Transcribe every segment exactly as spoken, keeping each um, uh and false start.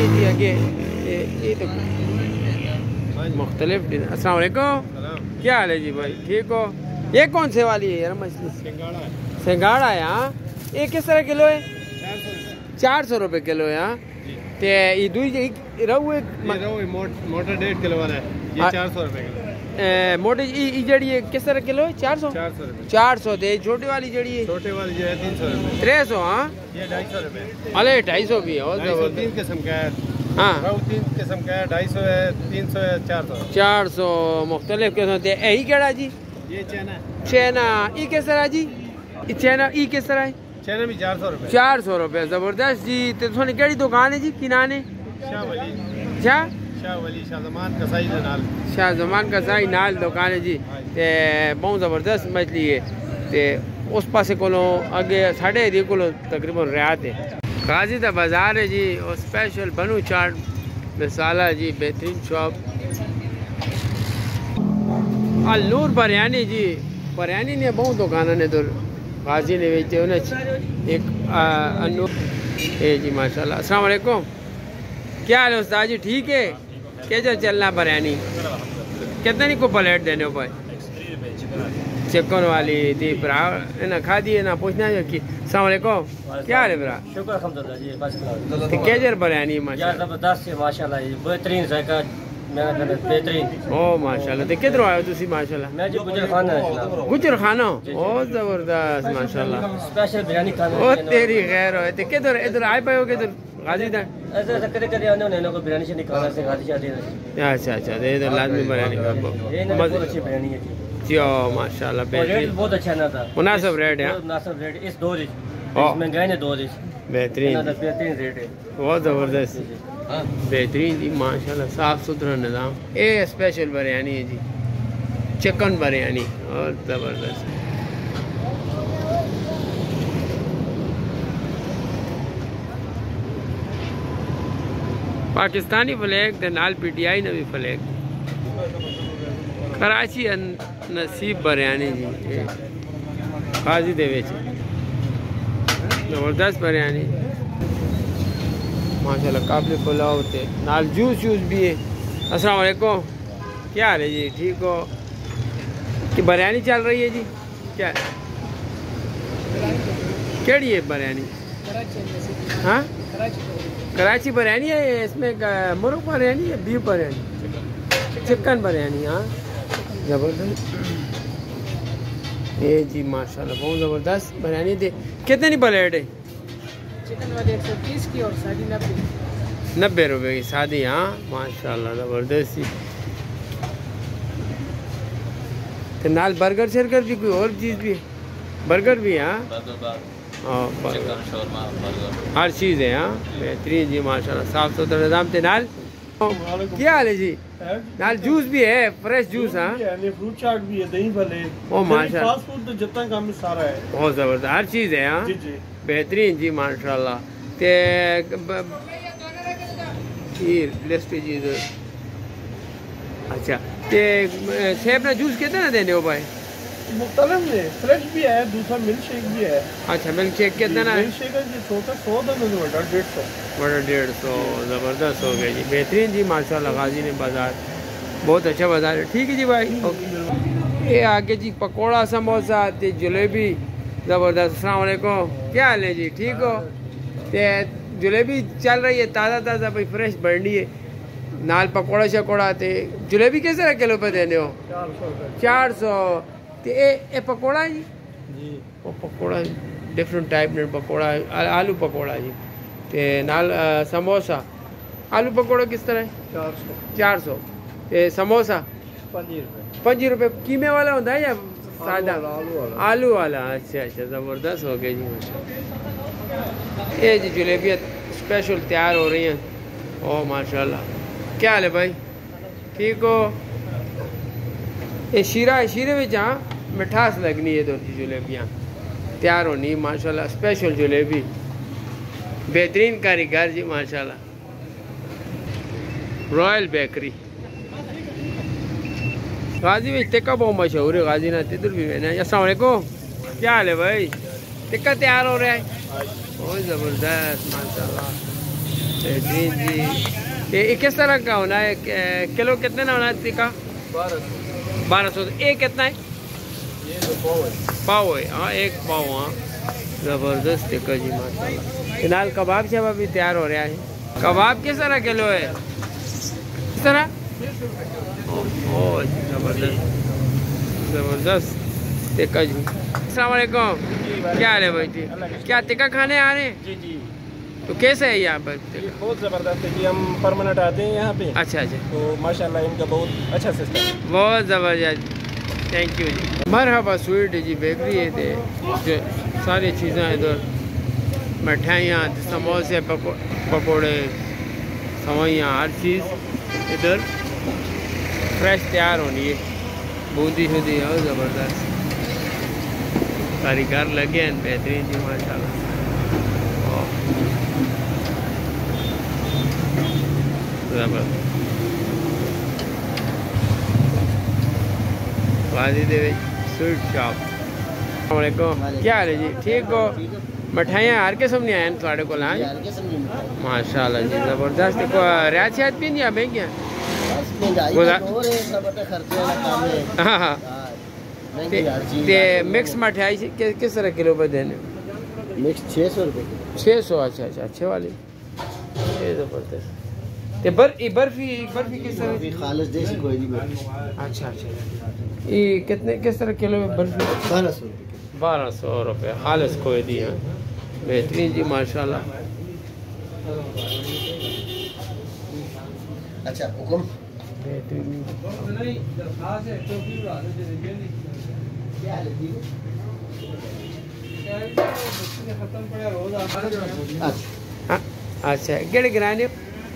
ہے جی آگے یہ تو مختلف. السلام علیکم, کیا حال ہے جی بھائی, ٹھیک ہو؟ یہ کون سے والی ہے یار مچھلی؟ سنگاڑا ہے. ہاں یہ کس طرح کلو ہے؟ چار سو روپے کلو ہے. ہاں تے یہ دوئی رہو موٹا ڈیڑھ کلو والا ہے, یہ چار سو روپے کلو. موٹی یہ جڑی ہے کس طرح کلو ہے؟ چار سو چار سو تے چھوٹی والی جڑی ہے چھوٹے والی جو ہے تین سو روپے ترے سو. ہاں یہ ڈھائی سو روپے. ارے ڈھائی سو بھی ہے. تین قسم کا ہے. ہاں رہو تین قسم کا ہے, ڈھائی سو ہے, تین سو ہے, چار سو چار سو مختلف قسم تے. یہی کیڑا جی؟ یہ چینا چینا. ای کس طرح جی؟ چینا ای کس طرح ہے؟ چینا بھی چار سو روپے. چار سو روپے. زبردست جی. تے تھوڑی کیڑی دکان ہے جی, کی نام ہے؟ شاہ ولی. شاہ شاہ ولی شاہ زمان کسائی دے نال. شاہ زمان کسائی نال دکان ہے جی. تے بہت زبردست مچھلی ہے. تے اس پاسے کولوں اگے ساڑھے ایریا کولوں تقریباً ریات ہے. غازی دا بازار ہے جی, اور اسپیشل بنو چاٹ مسالہ جی, بہترین شاپ. النور بریانی جی, بریانی نے بہت دکانوں نے تو غازی نے بیچے انہیں ایک النور ہے جی ماشاءاللہ. السلام علیکم, کیا حال ہے استاد جی, ٹھیک ہے؟ کیسا چلنا بریانی؟ کتنے کو پلیٹ دینے ہو بھائی؟ چکن والی تھی برا نا کھا دیے نا پوچھنا ہے کہ. السلام علیکم, کیا حال ہے برا؟ شکر الحمدللہ جی, بس کلاس. کیسر بریانی ماشاءاللہ؟ زبردست ہے ماشاءاللہ جی, بہترین ذائقہ, میں کہنا بہترین. او ماشاءاللہ. تے کدھروں آئے ہو تسی ماشاءاللہ؟ میں جی گجر خانہ ہے جناب. گجر خانہ. بہت زبردست ماشاءاللہ. اسپیشل بریانی کھانا او تیری خیر ہوئے. تے کدھر ادھر آئے پے ہو کدھر غازی دا؟ ایسا ایسا کرے کرے آنے ہونے کو بریانی سے نکالنا سے غازی شادی ہے. اچھا اچھا, تے ادھر لازمی بریانی کا یہ نا بہت اچھی بریانی ہے جی. جی او ماشاءاللہ ریٹ بہترین بہت اچھا نہ تھا, مناسب ریٹ ہے. مناسب ریٹ اس دور اس مہنگائی نے دور اس بہترین بہترین ریٹ ہے. بہت زبردست بہترین جی ماشاءاللہ, صاف ستھرا نظام. اے اسپیشل بریانی ہے جی, چکن بریانی, اور زبردست. پاکستانی فلیک تے نال پی ٹی آئی نے بھی فلیک. کراچی نصیب بریانی جی, غازی دے وچ زبردست بریانی ماشاءاللہ. قابل پلاؤ تے نال جوس جوس بھی ہے. السلام علیکم, کیا حال ہے جی, ٹھیک ہو؟ کہ بریانی چل رہی ہے جی, کیا کیڑی ہے بریانی؟ ہاں کراچی بریانی ہے. اس میں مرغ بریانی ہے, بیف بریانی, چکن بریانی. ہاں زبردست. یہ جی ماشاءاللہ بہت زبردست بریانی دے. کتنی پلیٹ ہے؟ چکن والی ایک سو تیس کی اور سادی نبے نبے روپے کی سادی. ہاں ماشاءاللہ زبردست. تو نال برگر شرگر بھی کوئی اور چیز بھی ہے؟ برگر بھی. ہاں ہر چیز ہے. ہاں بہترین جی ماشاءاللہ, صاف ستھرا نظام. تے نال کیا حال ہے جی؟ نال جوس بھی ہے, فریش جوس. ہاں فروٹ چاٹ بھی ہے, دہی بھلے. او ماشاءاللہ, فاسٹ فوڈ تو جتنا کام ہے سارا ہے. بہت زبردست ہر چیز ہے. ہاں جی جی بہترین جی ماشاءاللہ. تے لسٹ جی اچھا. تے سیب نا جوس کتنا دینے ہو بھائی؟ مختلف ہے, فریش بھی ہے, دوسرا ملک شیک بھی ہے. اچھا ملک شیک کتنا ہے؟ ملک شیک ہے جی چھوٹا سو دا, بڑا ڈیڑھ سو. بڑا ڈیڑھ سو. زبردست ہو گیا جی, بہترین جی ماشاءاللہ. غازی نے بازار بہت اچھا بازار ہے. ٹھیک ہے جی بھائی, اوکے. یہ آگے جی پکوڑا سموسا تے جلیبی زبردست. السلام علیکم, کیا حال ہے جی, ٹھیک ہو؟ تے جلیبی چل رہی ہے تازہ تازہ بھائی, فریش بڑھنی ہے. نال پکوڑا شکوڑا. تے جلیبی کس طرح کلو پہ دینے ہو؟ چار سو چار سو. تے اے اے پکوڑا جی؟ جی وہ پکوڑا ڈفرنٹ ٹائپ نے پکوڑا, آلو پکوڑا جی. تے نال سموسا. آلو پکوڑا کس طرح ہے؟ چار سو چار سو. تے سموسا پانچ روپے. پانچ روپے. قیمے والا ہوتا ہے یا سادہ؟ آلو والا. آلو والا. اچھا اچھا زبردست ہو گیا جی. یہ جی جلیبیاں اسپیشل تیار ہو رہی ہیں. او ماشاءاللہ, کیا حال ہے بھائی, ٹھیک ہو؟ یہ شیرہ ہے, شیرے میں جہاں مٹھاس لگنی ہے تو جلیبیاں تیار ہونی ماشاءاللہ. اسپیشل جلیبی, بہترین کاریگر جی ماشاءاللہ. رائل بیکری غازی میں ٹکا بہت مشہور ہے. غازی نا تدر بھی میں نے. السلام علیکم, کیا حال ہے بھائی, ٹکا تیار ہو رہا ہے. بہت زبردست ماشاءاللہ. بہترین جی. یہ کس طرح کا ہونا ہے؟ کلو کتنے کا ہونا ہے ٹکا؟ بارہ سو. بارہ سو. ایک کتنا ہے؟ یہ تو پاؤ ہے. پاؤ ہے. ہاں ایک پاؤ. ہاں زبردست ٹکا جی ماشاء اللہ. فی الحال کباب شباب بھی تیار ہو رہا ہے. کباب کس طرح کلو ہے؟ کس طرح؟ او زبردست زبردست ٹکا جی. السلام علیکم. کیا حال ہے بھائی جی؟ کیا ٹکا کھانے آ رہے ہیں؟ جی جی. تو کیسے ہے یہاں پر؟ بہت زبردست ہے جی. ہم پرماننٹ آتے ہیں یہاں پہ. اچھا اچھا. تو ماشاء اللہ ان کا بہت اچھا سسٹم ہے. بہت زبردست. تھینک یو جی. مرحبا سویٹ جی بیکری ہے تے جو ساری چیزیں ادھر مٹھائیاں سموسے پکوڑے سوئیاں ہر چیز ادھر فریش تیار ہونی ہے. بوندی شدی ہے زبردست. کاریگر لگے ہیں بہترین جی ماشاء اللہ. زبردست. Wajid sweet shop. السلام علیکم. کیا حال ہے جی؟ ٹھیک ہو؟ مٹھائیاں ہر قسم نہیں آئیں تھوڑے کو. ماشاء اللہ جی زبردست. رعایت شاید پی نہیں مہنگیاں. ہاں ہاں. مکس مٹھائی کس طرح کلو پہ دینے؟ مکس چھ سو روپے. چھ سو. اچھا اچھا. اچھے والی زبردست. برفی برفی برفی کس طرح؟ خالص دیسی کوئی نہیں. اچھا اچھا. یہ کتنے کس طرح کلو میں برفی؟ بارہ سو روپے. بارہ سو روپے خالص کوئی دی ہے. بہترین جی ماشاء اللہ. اچھا حکم. بہترین. اچھا کہڑے گرانے؟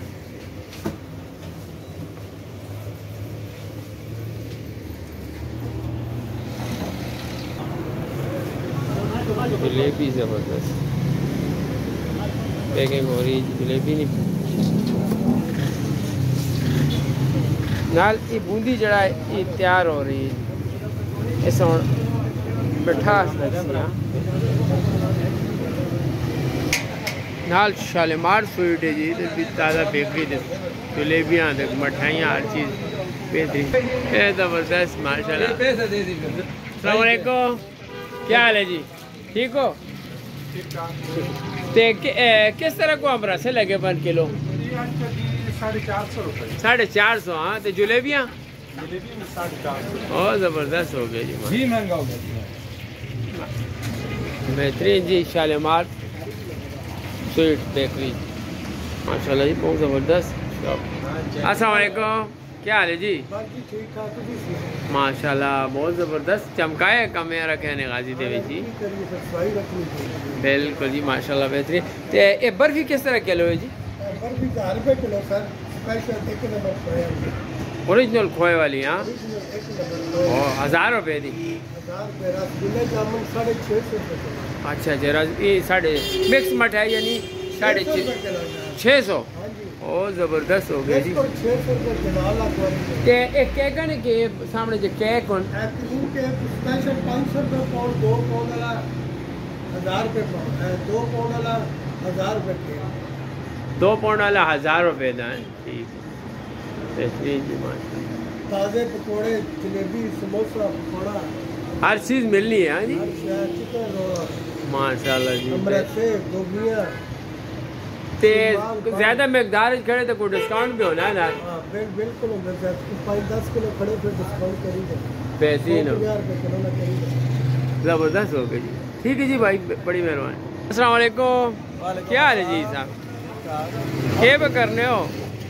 جلیبی زبردست پیکنگ ہو رہی. جلیبی نہیں نال یہ بوندی جڑا ہے یہ تیار ہو رہی ہے. اس مٹھاس نال شالیمار سویٹ ہے جی. تازہ بیکری جلیبیاں مٹھائیاں ہر چیز بہترین زبردست ماشاء اللہ. السلام علیکم. کیا حال ہے جی؟ ٹھیک ہو؟ کس طرح کو ہم رسے لگے پر کلو؟ ساڑھے چار سو روپے. ساڑھے چار سو. ہاں تو جلیبیاں ساڑھے چار سو. اور زبردست ہو گئے جی. جی مہنگا ہو گیا. بہترین جی شالیمار سویٹ بیکری ماشاء اللہ جی بہت زبردست. السلام علیکم. کیا حال ہے جی؟ ماشاء اللہ بہت زبردست. چمکائے کمیرہ کہنے غازی دیوی جی. بالکل جی ماشاء اللہ بہترین. یہ برفی کس طرح کلو ہے جی؟ اوریجنل کھوئے والی. ہاں ہزار روپے دی. اچھا اچھا. یہ ساڑھے مکس مٹھائی یعنی ساڑھے چھ سو. او زبردست ہو گیا جی. ایک کیک ہے کہ سامنے جو کیک ہوں دو پاؤنڈ والا ہزار روپے دا ہے. ٹھیک ہے بہترین جی ماشاء اللہ. تازے پکوڑے جلیبی سموسہ پکوڑا ہر چیز ملنی ہے. ہاں جی ماشاء اللہ جی. تے زیادہ مقدار کھڑے تو کوئی ڈسکاؤنٹ بھی ہونا ہے نا؟ بالکل دس کلو کھڑے پھر ڈسکاؤنٹ کری دیں. بہترین زبردست ہو گئی جی. ٹھیک ہے جی بھائی بڑی مہربانی. السلام علیکم. کیا حال ہے جی صاحب؟ کیا پہ کرنے ہو؟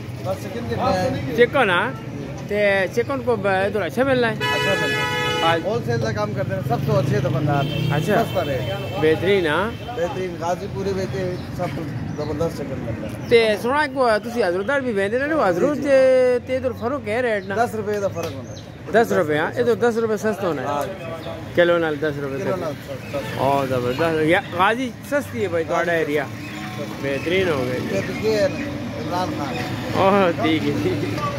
چکن. ہاں تے چکن کو ادھر اچھا مل رہا ہے؟ ہول سیل کا کام کرتے ہیں. سب سے اچھے دکاندار. اچھا بہترین. ہاں بہترین غازی پوری بیچے سب زبردست چکن کرتے ہیں. تے سنا کو تسی حضرت بھی ویندے نے. حضرت تے ادھر فرق ہے ریٹ نا؟ دس روپے کا فرق ہونا ہے. دس روپے. ہاں ادھر دس روپے سستا ہونا ہے. کلو نال دس روپے. اور زبردست. غازی سستی ہے بھائی تھوڑا ایریا. بہترین ہو گئے. عمران خان. اوہ ٹھیک ہے ٹھیک ہے.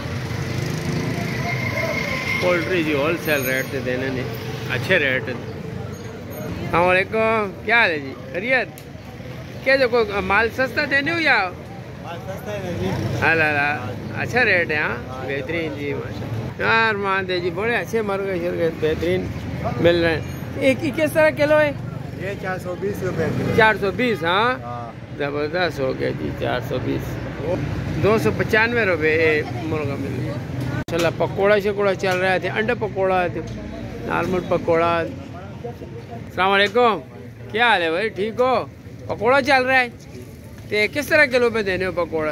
پولٹری جی ہول سیل ریٹ سے دینے نے اچھے ریٹ. السلام علیکم. کیا حال ہے جی؟ خیریت؟ کیا جو کوئی مال سستا دینے ہو یا اللہ اچھا ریٹ ہے ہاں بہترین جی ماشاء اللہ یار ماندے جی بڑے اچھے مرغے شرغے بہترین مل رہے ہیں. ایک کس طرح کلو ہے یہ چار سو بیس روپے کلو. چار سو بیس ہاں زبردست ہو گیا جی چار سو بیس دو سو پچانوے روپے مرغا مل رہا ہے ماشاء اللہ. پکوڑا شکوڑا چل رہا تھے انڈا پکوڑا نارمل پکوڑا. السلام علیکم کیا حال ہے بھائی ٹھیک ہو پکوڑا چل رہا ہے تے کس طرح کلو پہ دینے ہو پکوڑا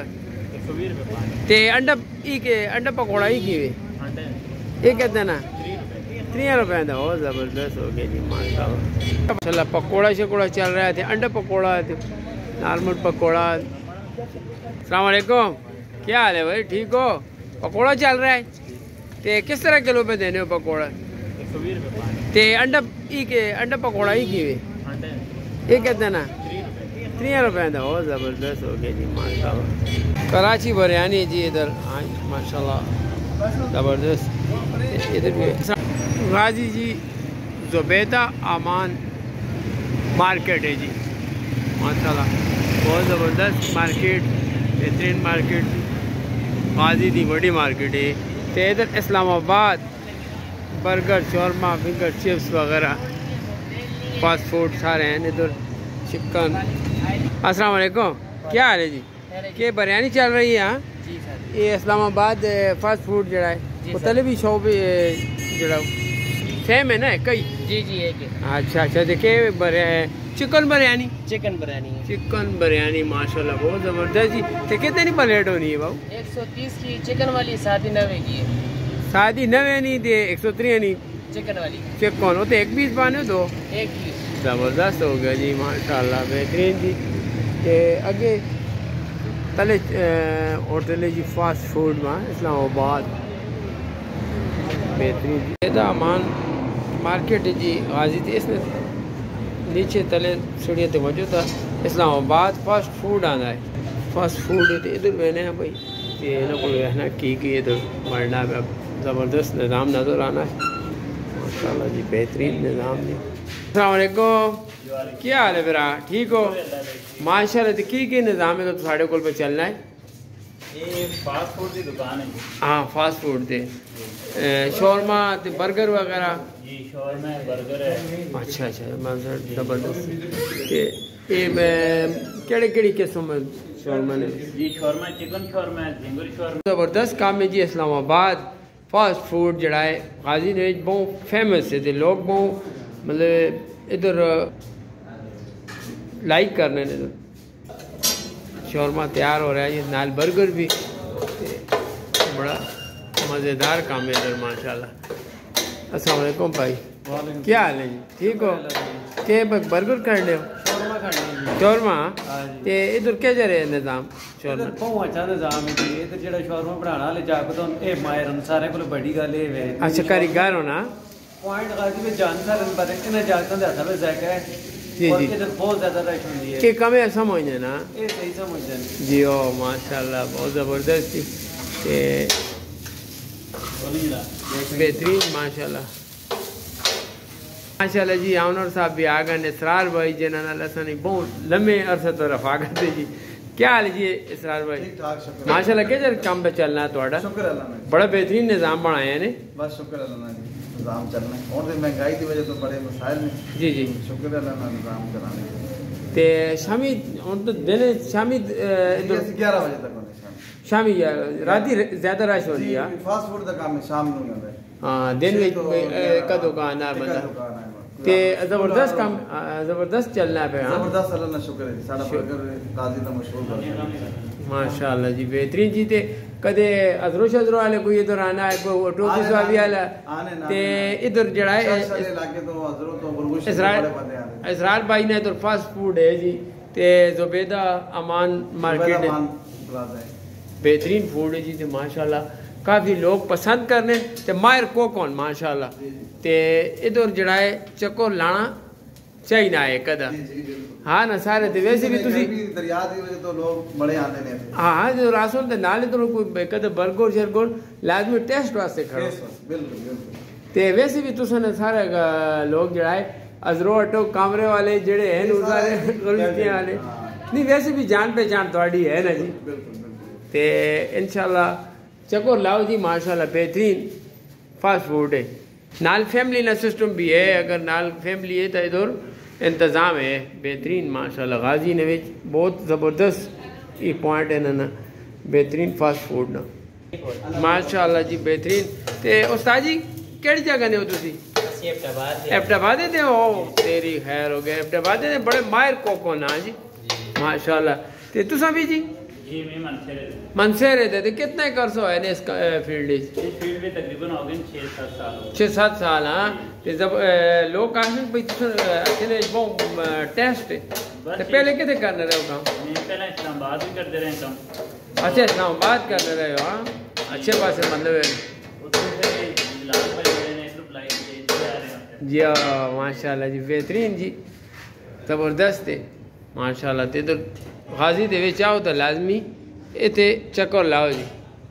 تے انڈا ای کے انڈا پکوڑا ہی کی یہ کہتے ہیں نا تین روپے دا بہت زبردست ہو گیا جی ماشاء اللہ ماشاء اللہ. پکوڑا شکوڑا چل رہا تھے انڈا پکوڑا نارمل پکوڑا. السلام علیکم کیا حال ہے بھائی ٹھیک ہو پکوڑا چل رہا ہے تے کس طرح کلو پہ دینے ہو پکوڑا تے انڈا ای کے انڈا پکوڑا ہی کی یہ کہتے ہیں نا تین روپے دا بہت زبردست ہو گیا جی ماشاء اللہ. کراچی بریانی جی ادھر ہاں ماشاء اللہ زبردست. ادھر بھی غازی جی زبیدہ امان مارکیٹ ہے جی ماشاء اللہ بہت زبردست مارکیٹ بہترین مارکیٹ غازی دی بڑی مارکیٹ ہے. تو ادھر اسلام آباد برگر شورما فنگر چپس وغیرہ فاسٹ فوڈ سارے ہیں ادھر چکن. السلام علیکم کیا حال ہے جی کہ بریانی چل رہی ہے ہاں یہ اسلام آباد فاسٹ فوڈ جڑا ہے مختلف ہی شاپ جڑا سیم ہے نا کئی جی جی ایک اچھا اچھا دیکھے chicken biryani chicken biryani chicken biryani ماشاء اللہ بہت زبردست جی. تو کتنے نہیں پلیٹ ہونی ہے باؤ ایک سو تیس کی چکن والی سادی نوے کی ہے سادی نوے نہیں دے ایک سو تری نہیں چکن والی چکن ہوتے ایک پیس پانے دو ایک پیس زبردست ہو گیا جی ماشاء اللہ بہترین جی. تے اگے تلے ہوٹل ہے جی فاسٹ فوڈ میں اسلام آباد بہترین جی. زبیدہ امان مارکیٹ ہے جی غازی تھی اس نے نیچے تلے سڑیاں تے موجود تھا اسلام آباد فاسٹ فوڈ آنا ہے فاسٹ فوڈ ہے ادھر بہنے ہیں بھائی یہ نہ کوئی رہنا کی کی ادھر مرنا میں اب زبردست نظام نظر آنا ہے ماشاء اللہ جی بہترین نظام جی. السلام علیکم کیا حال ہے برا ٹھیک ہو ماشاء اللہ کی کی نظام ہے تو ساڑھے کول پہ چلنا ہے یہ فاسٹ فوڈ کی دکان ہے ہاں فاسٹ فوڈ دے شورما تے برگر وغیرہ جی شورما ہے برگر ہے اچھا اچھا زبردست. یہ کہڑے کہڑی قسم ہے شورما نے جی شورما چکن شورما ہے جنگل شورما زبردست کام ہے جی. اسلام آباد فاسٹ فوڈ جڑا ہے غازی نے بہت فیمس ہے لوگ بہت مطلب ادھر لائک کرنے ادھر شورما تیار ہو رہا ہے یہ نال برگر بھی بڑا مزیدار کام ہے ادھر ماشاء اللہ. السلام علیکم بھائی کیا حال ہے جی ٹھیک ہو کہ برگر کھانے ہو شورما تے ادھر کیا جا رہے نظام شورما بہت اچھا نظام ہے جی ادھر جڑا شورما بنانا والے جا کے تو اے ماہر سارے کول بڑی گل اے اچھا کاریگر ہونا پوائنٹ غازی میں جان سارے پر انہاں جاگتاں دے ہتھاں وچ ذائقہ ہے جی اور جی ادھر بہت زیادہ رش ہوندی ہے کہ کمے سمجھنے نا اے صحیح سمجھدے ہیں جی او ماشاء اللہ بہت زبردست جی تے بہترین ماشاء اللہ ماشاء اللہ جی. آنر صاحب بھی آ گئے اسرار بھائی جنہوں نے لسانی بہت لمبے عرصے تو رفاقت ہے جی. کیا حال جی اسرار بھائی ماشاء اللہ کیا کام پہ چلنا ہے تھوڑا شکر اللہ میں بڑا بہترین نظام بنایا ہے بس شکر اللہ جی نظام چلنا ہے اور مہنگائی کی وجہ تو بڑے مسائل نے جی جی شکر اللہ کا نظام چلانے تے شامی ہوں تو دن شامی گیارہ بجے تک ہونے شامی رات زیادہ رش ہوتی ہے فاسٹ فوڈ کا کام ہے شام نو ہوتا ہے ہاں دن کا دکاندار بندہ تے زبردست کام زبردست چلنا ہے ہاں زبردست اللہ کا شکر ہے ساڈا برگر قاضی دا مشہور ماشاء اللہ جی بہترین جی. تے کدے ادرو شدرو والے کوئی ادھر آنا ہے کوئی ٹوپی سوابی والا تے ادھر جڑا ہے اسرار بھائی نے ادھر فاسٹ فوڈ ہے جی تے زبیدہ امان مارکیٹ ہے بہترین فوڈ ہے جی تے ماشاء اللہ کافی لوگ پسند کرنے تے ماہر کو کون ماشاء اللہ تے ادھر جڑا ہے چکر لانا چاہیے نہ ہے کدا ہاں نا سارے تے ویسے بھی تسی دریا دی وجہ تو لوگ بڑے آندے نے ہاں ہاں جو راسون تے نال تو کوئی کدا برگر شرگر لازمی ٹیسٹ واسطے کھڑو بالکل بالکل تے ویسے بھی تساں نے سارے لوگ جڑا ہے ازرو اٹو کامرے والے جڑے ہیں سارے غلطیاں والے نہیں ویسے بھی جان پہچان تھوڑی ہے نا جی تے انشاءاللہ چکر لاؤ جی ماشاءاللہ بہترین فاسٹ فوڈ ہے نال فیملی نا سسٹم بھی ہے اگر نال فیملی ہے تو ادھر انتظام ہے بہترین ماشاءاللہ غازی نے وچ بہت زبردست یہ پوائنٹ ہے نا بہترین فاسٹ فوڈ نا ماشاءاللہ جی بہترین تے استاد جی کیڑی جگہ نے ہو تسی ایبٹ آباد دے ہو تیری خیر ہو گیا ایبٹ آباد دے بڑے ماہر کوکو نا جی ماشاءاللہ تے تساں بھی جی جی میں منصے رہتے منصے رہتے تھے کتنے کرس ہوئے نے اس فیلڈ اس فیلڈ میں تقریباً ہو گئے چھ سات سال چھ سات سال ہاں جب لوگ آخر بھائی تساں بہت ٹیسٹ ہے پہلے کتے کرنے رہے ہو کام میں پہلے اسلام آباد بھی کرتے رہے کام اچھا اسلام آباد کرنے رہے ہو ہاں اچھے پاس مطلب ہے جی ماشاء اللہ جی بہترین جی زبردست ہے ماشاء اللہ تے تو غازی دے وچ آؤ تو لازمی اتے چکر لاؤ جی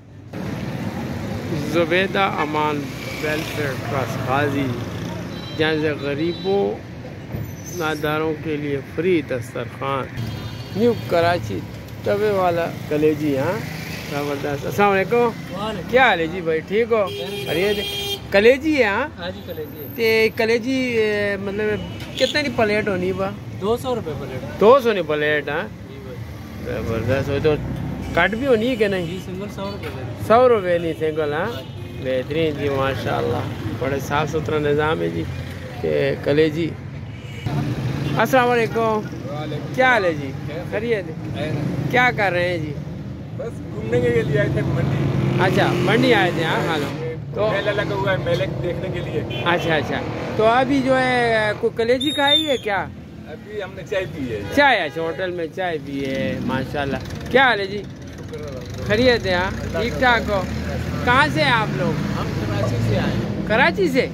زبیدہ امان ویلفیئر ٹرسٹ غازی جہاں سے غریبوں ناداروں کے لیے فری دسترخوان نیو کراچی توے والا کلیجی ہاں زبردست السلام علیکم کیا حال ہے جی بھائی ٹھیک ہو خیریت کلیجی ہے ہاں تے کلیجی مطلب کتنے کی پلیٹ ہونی با دو سو روپے پلیٹ دو سو نہیں پلیٹ ہاں زبردست ہو تو کٹ بھی ہونی کہ نہیں سنگل سو روپے سو روپے نہیں سنگل ہاں بہترین جی ماشاء اللہ بڑے صاف ستھرا نظام ہے جی تے کلیجی السلام علیکم کیا حال ہے جی خیریت کیا کر رہے ہیں جی بس گھومنے کے لیے آئے تھے منڈی اچھا منڈی آئے تھے ہاں ہاں تو میلہ لگا ہوا ہے میلے دیکھنے کے لیے اچھا اچھا تو ابھی جو ہے کوئی کلیجی کھائی ہے کیا ابھی ہم نے چائے پی ہے چائے اچھا ہوٹل میں چائے پی ہے ماشاء اللہ کیا حال ہے جی خیریت ہے ہاں ٹھیک ٹھاک ہو کہاں سے ہیں آپ لوگ ہم کراچی سے آئے کراچی سے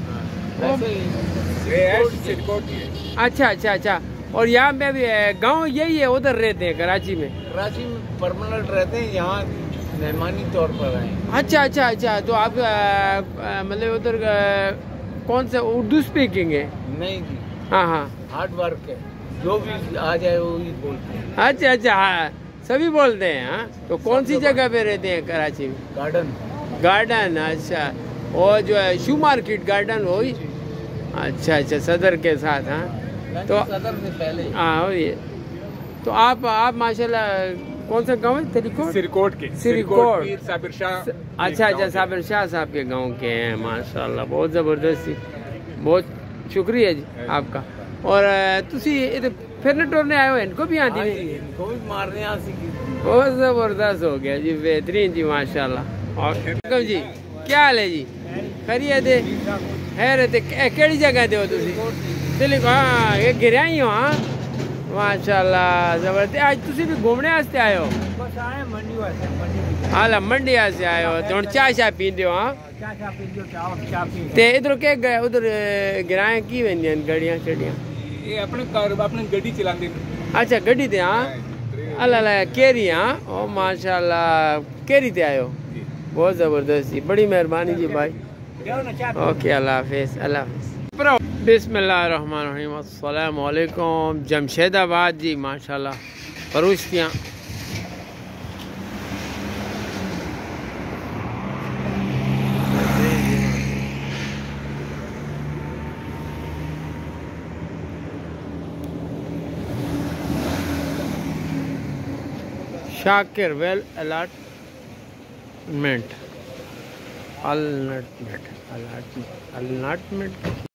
اچھا اچھا اچھا اور یہاں پہ بھی گاؤں یہی ہے ادھر رہتے ہیں کراچی میں کراچی میں پرماننٹ رہتے ہیں یہاں مہمانی طور پر آئے اچھا اچھا اچھا تو آپ مطلب ادھر کون سے اردو اسپیکنگ ہے نہیں جی ہاں ہاں ہارڈ ورک ہے جو بھی آ جائے وہی بولتے ہیں اچھا اچھا ہاں سبھی بولتے ہیں ہاں تو کون سی جگہ پہ رہتے ہیں کراچی میں گارڈن گارڈن اچھا وہ جو ہے شو مارکیٹ گارڈن وہی اچھا اچھا صدر کے ساتھ ہاں تو صدر سے پہلے ہاں وہی تو آپ آپ ماشاءاللہ کون سا گاؤں ہے تریکوٹ سرکوٹ کے سرکوٹ صابر شاہ اچھا اچھا صابر شاہ صاحب کے گاؤں کے ہیں ماشاءاللہ بہت زبردست بہت شکریہ جی آپ کا اور تسی پھرنے ٹورنے آئے ہو ان کو بھی آتی ہے کو بھی مارنے آ سکی بہت زبردست ہو گیا جی بہترین جی ماشاءاللہ اور جی کیا حال ہے جی خیریت ہے خیریت ہے کیڑی جگہ دے ہو تسی سلک ہاں یہ گریا ہی ہو ہاں ماشاءاللہ زبردست آج تسی بھی گھومنے واسطے آئے ہو بس آئے منڈی واسطے ہاں منڈی سے آئے ہو تو چائے شاہ پیندے ہو ہاں کیا کیا پی جو چاہو چا پی تے ادھر کے گئے ادھر گرائیں کی ویندیاں گاڑیاں چڑیاں یہ اپنے کاروبار اپنی گڈی چلاندے اچھا گڈی تے ہاں اللہ اللہ کیری ہاں او ماشاءاللہ کیری تے آئے ہو بہت زبردست جی بڑی مہربانی جی بھائی اوکے اللہ حافظ اللہ حافظ بسم اللہ الرحمن الرحیم السلام علیکم جمشید آباد جی ماشاءاللہ فروشتیاں شاکر ویل الاٹمنٹ النٹمنٹ النٹمنٹ